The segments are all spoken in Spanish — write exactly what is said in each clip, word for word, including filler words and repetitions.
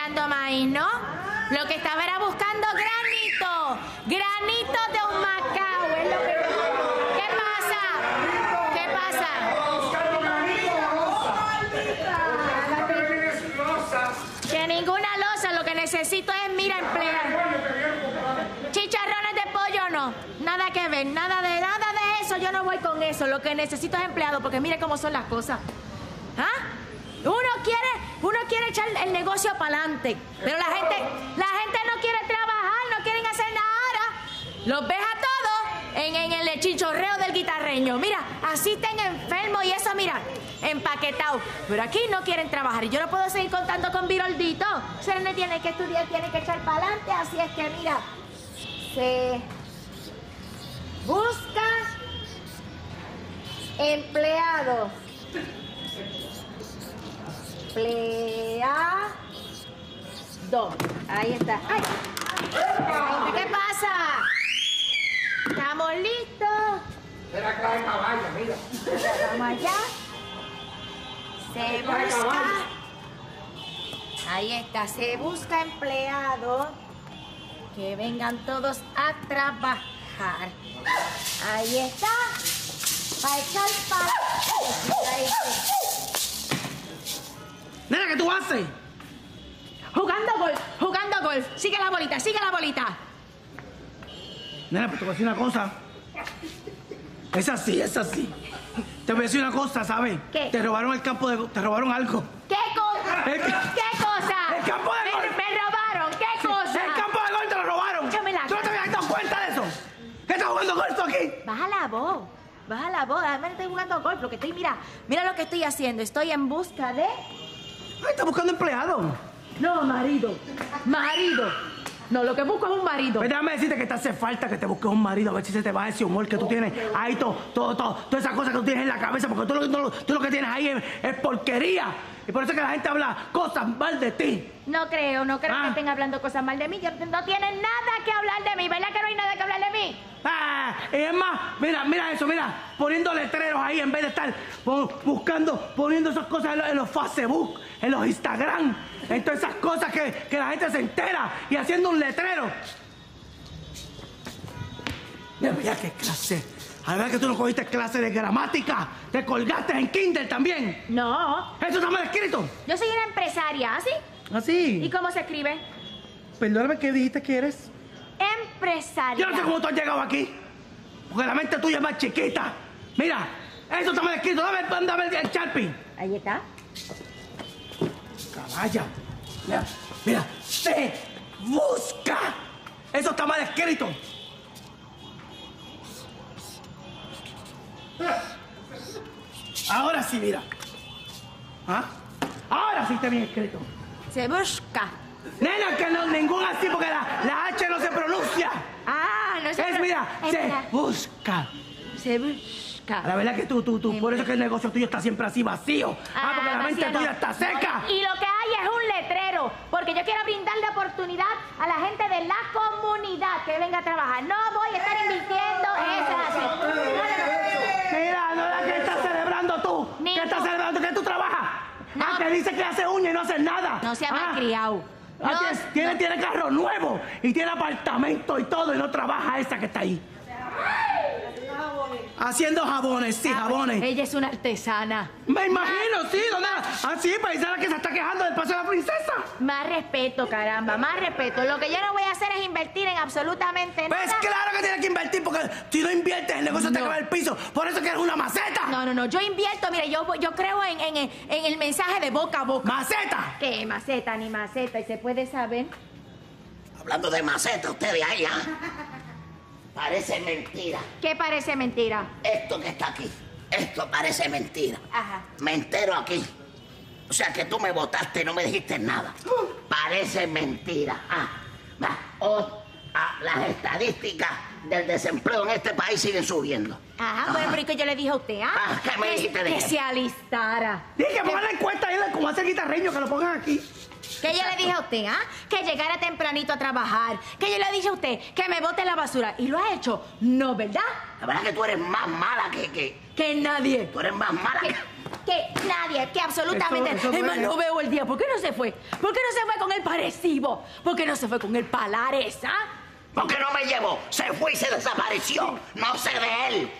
buscando maíz, ¿no? Lo que estaba era buscando granito. Granito de un macao, es lo que... ¿Qué pasa? ¿Qué pasa? Que ninguna losa, lo que necesito es, mira, emplear. Chicharrones de pollo no, nada que ver, nada de nada de eso, yo no voy con eso. Lo que necesito es empleado, porque mire cómo son las cosas. ¿Ah? Uno quiere, uno quiere echar el negocio para adelante, pero la gente, la gente no quiere trabajar, no quieren hacer nada ahora. Los ves a todos en, en el chichorreo del guitarreño. Mira, así estén enfermos y eso, mira, empaquetado. Pero aquí no quieren trabajar y yo no puedo seguir contando con Viroldito. Serene tiene que estudiar, tiene que echar para adelante, así es que mira, se busca empleados. Empleado. Ahí está. ¡Ay! ¿Qué pasa? ¿Estamos listos? Era clave de caballo, mira. Vamos allá. Se busca. Ahí está. Se busca empleado. Que vengan todos a trabajar. Ahí está. Para echar para... Nena, ¿qué tú haces? Jugando golf, jugando golf. Sigue la bolita, sigue la bolita. Nena, pues te voy a decir una cosa. Es así, es así. Te voy a decir una cosa, ¿sabes? ¿Qué? Te robaron el campo de... Te robaron algo. ¿Qué cosa? El ca- ¿Qué cosa? El campo de me, golf. me robaron, ¿qué cosa? El campo de golf te lo robaron. Yo me la- ¿Tú no te habías dado cuenta de eso? ¿Qué estás jugando golf tú aquí? Baja la voz, baja la voz. Además estoy jugando golf, lo que estoy, mira, mira lo que estoy haciendo. Estoy en busca de... Ay, estás buscando empleado. No, marido, marido. No, lo que busco es un marido. Pues déjame decirte que te hace falta que te busques un marido, a ver si se te va ese humor que tú tienes ahí, todo, todo, todo, todas esas cosas que tú tienes en la cabeza, porque tú lo, tú lo, tú lo que tienes ahí es, es porquería. Y por eso es que la gente habla cosas mal de ti. No creo, no creo Ah. que estén hablando cosas mal de mí. Yo- no tienen nada que hablar de mí, ¿verdad que no hay nada que hablar de mí? Ah, y es más, mira, mira eso, mira, poniendo letreros ahí en vez de estar bu- buscando, poniendo esas cosas en los, en los Facebook, en los Instagram, en todas esas cosas que, que la gente se entera y haciendo un letrero. Mira, mira qué clase. A ver que tú no cogiste clase de gramática, te colgaste en Kindle también. No, Eso está mal escrito. yo soy una empresaria, ¿así? ¿Ah, sí? ¿Y cómo se escribe? Perdóname, ¿qué dijiste que eres? Empresaria. Yo no sé cómo tú has llegado aquí. Porque la mente tuya es más chiquita. Mira, eso está mal escrito. Dame, dame el, el Sharpie. Ahí está. Caballa. Mira, mira. Se busca. Eso está mal escrito. Ahora sí, mira. ¿Ah? Ahora sí está bien escrito. Se busca. Nena, que no, ningún así, porque la, la H no se pronuncia. Ah, no se... Es, pro- mira, es se verdad. busca. Se busca. La verdad que tú, tú, tú, por eso es que el negocio tuyo está siempre así vacío. Ah, porque la mente vacío no. tuya está seca. Y lo que hay es un letrero, porque yo quiero brindarle oportunidad a la gente de la comunidad que venga a trabajar. No voy a estar invirtiendo eso así. No, no, no. Mira, no la que estás celebrando tú. Ni ¿Qué estás tú. celebrando? ¿Qué tú trabajas? No. Ah, que dice que hace uña y no hace nada. No se ha Ah. malcriado. Ah, No, tiene, tiene, tiene carro nuevo y tiene apartamento y todo y no trabaja esa que está ahí. Haciendo jabones, sí, jabones. Ella es una artesana. Me imagino, sí, ¿dónde? Ah, sí, paisana que se está quejando del paso de la princesa. Más respeto, caramba, más respeto. Lo que yo no voy a hacer es invertir en absolutamente nada. Pues claro que tienes que invertir porque si no inviertes el negocio te No. acaba el piso. Por eso que eres una maceta. No, no, no, yo invierto, mire, yo, yo creo en, en, en el mensaje de boca a boca. ¡Maceta! ¿Qué? Maceta, ni maceta, y se puede saber. Hablando de maceta, ustedes ahí, ¿ah? Parece mentira. ¿Qué parece mentira? Esto que está aquí, esto parece mentira. Ajá. Me entero aquí. O sea que tú me votaste y no me dijiste nada. Parece mentira. Ah, va. O- ah, las estadísticas del desempleo en este país siguen subiendo. Ajá, bueno, pero ¿y qué yo le dije a usted, ah? Ah, ¿qué me Que- dijiste de Que qué? se alistara. Dije que pongan la encuesta ahí de cómo hace el guitarreño, que lo pongan aquí. Que yo le dije a usted, ¿ah? Que llegara tempranito a trabajar. Que yo le dije a usted que me bote la basura. ¿Y lo ha hecho? No, ¿verdad? La verdad que tú eres más mala que... que... Que nadie. Tú eres más mala Que, que... que nadie, que absolutamente... Eso- eso es más, duele. no veo el día. ¿Por qué no se fue? ¿Por qué no se fue con el Parecibo? ¿Por qué no se fue con el Palares, ah? ¿Por qué no me llevo? Se fue y se desapareció. No sé de él.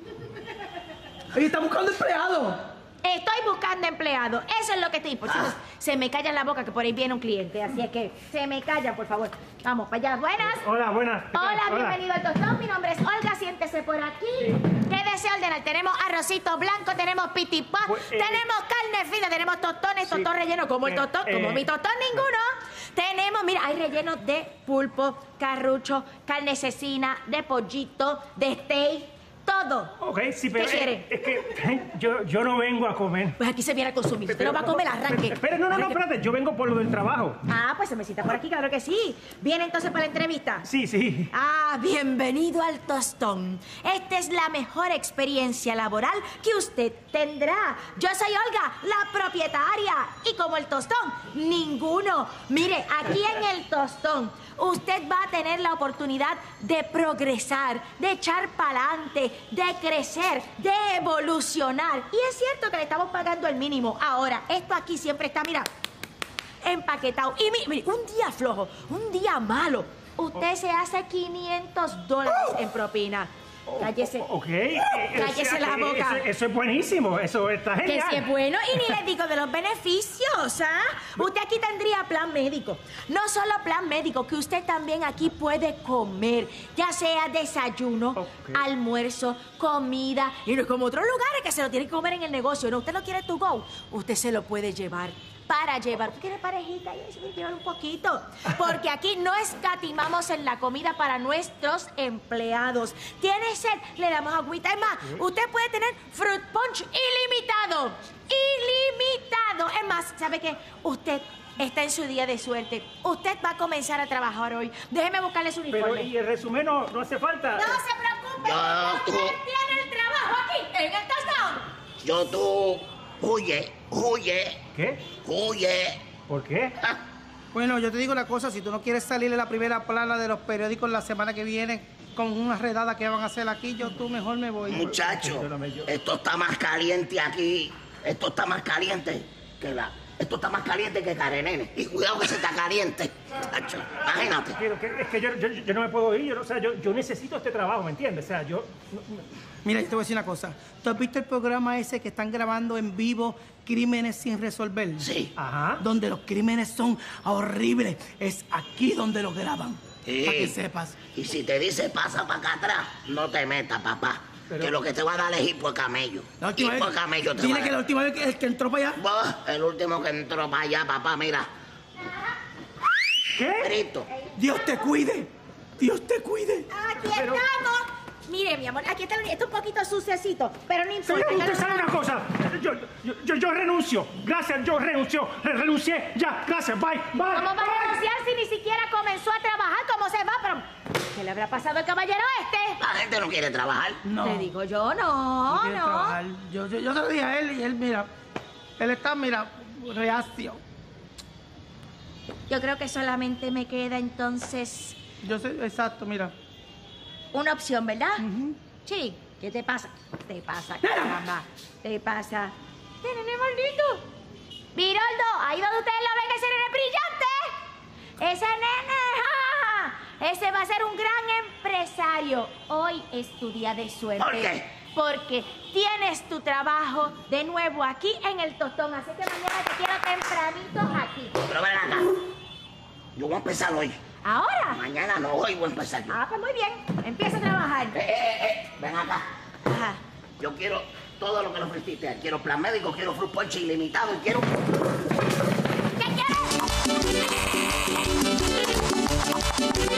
Ella está buscando empleado. Estoy buscando empleado. Eso es lo que estoy. Por cierto, Ah. se me calla la boca que por ahí viene un cliente. Así es que se me callan, por favor. Vamos para allá. Buenas. Hola, buenas. ¿Qué tal? Hola, Hola. bienvenido al tostón. Mi nombre es Olga. Siéntese por aquí. ¿Qué desea ordenar? Tenemos arrocito blanco, tenemos pitipá, Pues, eh, tenemos carne fina, tenemos tostones, sí. tostón relleno como el Eh, tostón, como eh, mi tostón ninguno. Tenemos, mira, hay rellenos de pulpo, carrucho, carne cecina, de pollito, de steak, todo. Ok, sí, pero ¿Qué quiere? eh, es que yo, yo no vengo a comer. Pues aquí se viene a consumir. Usted no va a comer, arranque. Espera, no, no, no, espérate, yo vengo por lo del trabajo. Ah, pues se me cita por aquí, claro que sí. ¿Viene entonces para la entrevista? Sí, sí. Ah, bienvenido al tostón. Esta es la mejor experiencia laboral que usted tendrá. Yo soy Olga, la propietaria. Y como el tostón, ninguno. Mire, aquí en el tostón, usted va a tener la oportunidad de progresar, de echar para adelante, de crecer, de evolucionar. Y es cierto que le estamos pagando el mínimo. Ahora, esto aquí siempre está, mira, empaquetado. Y mi- mire, un día flojo, un día malo, usted se hace quinientos dólares en propina. Cállese. Ok. eh, Cállese o sea, la que boca. Eso, eso es buenísimo, eso está Que genial. si es bueno, y ni les digo de los beneficios, ¿ah? Usted aquí tendría plan médico. No solo plan médico, que usted también aquí puede comer, ya sea desayuno, Ok. almuerzo, comida, y no es como otros lugares que se lo tiene que comer en el negocio. No, usted no quiere to go, usted se lo puede llevar. Para llevar. ¿Tú quieres parejita? Y eso, llevar un poquito. Porque aquí no escatimamos en la comida para nuestros empleados. ¿Tiene sed? Le damos agüita. Es más, usted puede tener fruit punch ilimitado. Ilimitado. Es más, ¿sabe qué? Usted está en su día de suerte. Usted va a comenzar a trabajar hoy. Déjeme buscarle su Pero uniforme. y el resumen no, no hace falta. No se preocupe. Yo, Usted tú- tiene el trabajo aquí, en el tostón. Yo tú... Huye, huye, ¿Qué? huye. ¿Por qué? Ah, Bueno, yo te digo una cosa, si tú no quieres salir en la primera plana de los periódicos la semana que viene con una redada que van a hacer aquí, yo tú mejor me voy. muchacho, Perdóname, yo- esto está más caliente aquí. Esto está más caliente que la... Esto está más caliente que Karenene. Y cuidado que se está caliente. Muchacho, imagínate. Quiero que- es que yo, yo, yo no me puedo ir, yo, no- o sea, yo, yo necesito este trabajo, ¿me entiendes? O sea, yo... no- no- Mira, yo te voy a decir una cosa. ¿Tú has visto el programa ese que están grabando en vivo Crímenes sin resolver? Sí. Ajá. Donde los crímenes son horribles. Es aquí donde los graban. Sí. Para que sepas. Y si te dice pasa para acá atrás, no te metas, papá. Pero- Que lo que te va a dar es hipo de camello. La última Hipo vez- de camello te va Dile a que la dar. última vez que el que entró para allá. Bah, el último que entró para allá, papá, mira. ¿Qué? Grito. Dios te cuide. Dios te cuide. Aquí Pero- estamos. Mire, mi amor, aquí está, el- está un poquito suciecito, pero no importa. Señor, ya usted lo- sabe una cosa. Yo, yo, yo, yo renuncio. Gracias, yo renuncio. Re- renuncié. Ya, gracias. Bye, bye. ¿Cómo va a bye. renunciar si ni siquiera comenzó a trabajar? ¿Cómo se va? Pero, ¿qué le habrá pasado al caballero este? La gente no quiere trabajar. No. Le digo yo, no, No quiere no. trabajar. Yo, yo, yo se lo dije a él y él, mira, él está, mira, reacio. Yo creo que solamente me queda entonces Yo sé, exacto, mira. una opción, ¿verdad? Ujú. Sí. ¿Qué te pasa? Te pasa, caramba. Te pasa. ¡Qué nene maldito! Viroldo, ahí donde ustedes lo ven, ese nene brillante. Ese nene, ¡ja! Ese va a ser un gran empresario. Hoy es tu día de suerte. ¿Por qué? Porque tienes tu trabajo de nuevo aquí en el tostón. Así que mañana te quiero tempranito aquí. Pero ven acá. Yo voy a empezar hoy. ¿Ahora? Mañana no, hoy voy a empezar yo. Ah, pues muy bien. Empieza a trabajar. Eh, eh, eh, ven acá. Ajá. Yo quiero todo lo que le ofreciste. Quiero plan médico, quiero fruit punch ilimitado y quiero... ¿Qué quieres?